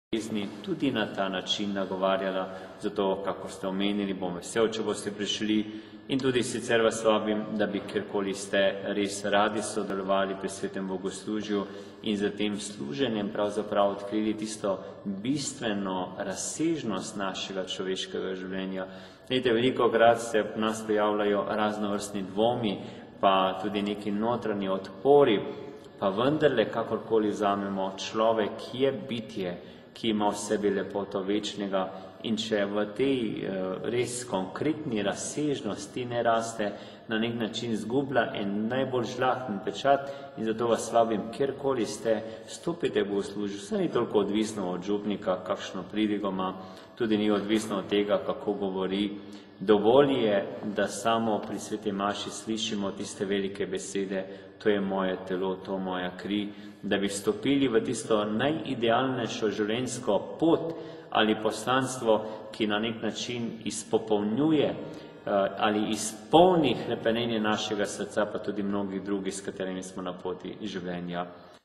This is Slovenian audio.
ljubezni tudi na ta način nagovarjala, zato, kako ste omenili, bom vesel, če boste prišli in tudi sicer vas vabim, da bi kjerkoli ste res radi sodelovali pri svetem bogoslužju in za tem služenjem pravzaprav odkrili tisto bistveno razsežnost našega človeškega življenja. Vidite, velikokrat se v nas pojavljajo raznovrstni dvomi, pa tudi neki notranji odpori, pa vendarle, kakorkoli vzamemo, človek je bitje, ki ima v sebi lepoto večnega, in če v tej res konkretni razsežnosti ne raste, na nek način zgublja en najbolj žlahtni pečat, in zato vas vabim, kjerkoli ste, stopite v bogoslužju. Saj ni toliko odvisno od župnika, kakšno pridigo ima, tudi ni odvisno od tega, kako govori. Dovolj je, da samo pri sveti maši slišimo tiste velike besede, to je moje telo, to moja kri, da bi vstopili v tisto najidealnejšo življenjsko pot ali poslanstvo, ki na nek način izpopolnjuje ali izpolni hrepenenje našega srca, pa tudi mnogih drugih, s katerimi smo na poti življenja.